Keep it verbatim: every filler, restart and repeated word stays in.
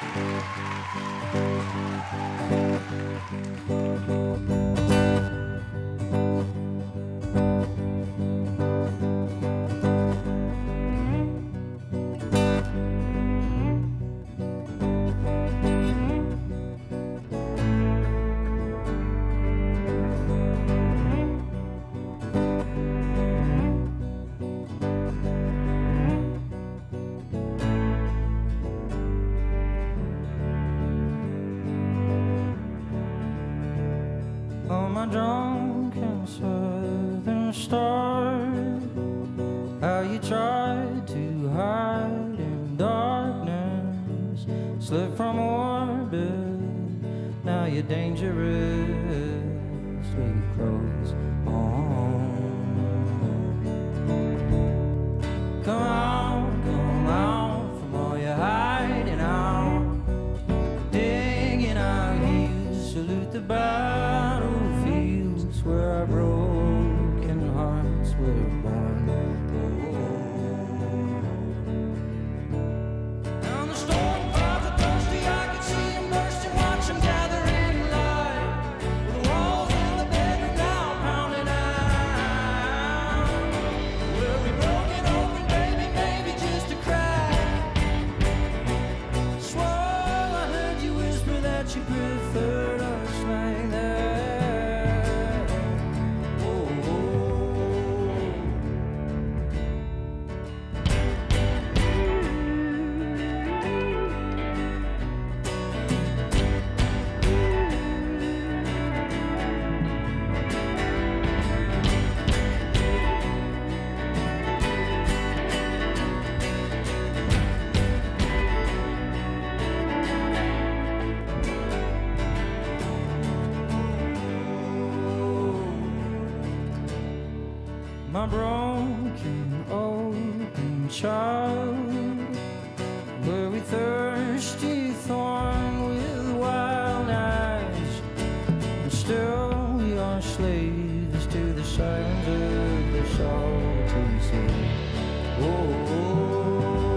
Drunken southern star, how you tried to hide in darkness, slip from orbit, now you're dangerously close on. Come on, come out from all your hiding out, digging out heels, salute the battlefields where our broken hearts were born. Down the storm clouds are thirsty, I can see them bursting, watch them gather in light. The walls in the bedroom now pounding out. We'll be broken open, baby, maybe just a crack. Swore I heard you whisper that you preferred us like that. My broken open child, were we thirsty thorn with wild eyes, and still we are slaves to the silence of the salty sea. Oh, oh, oh.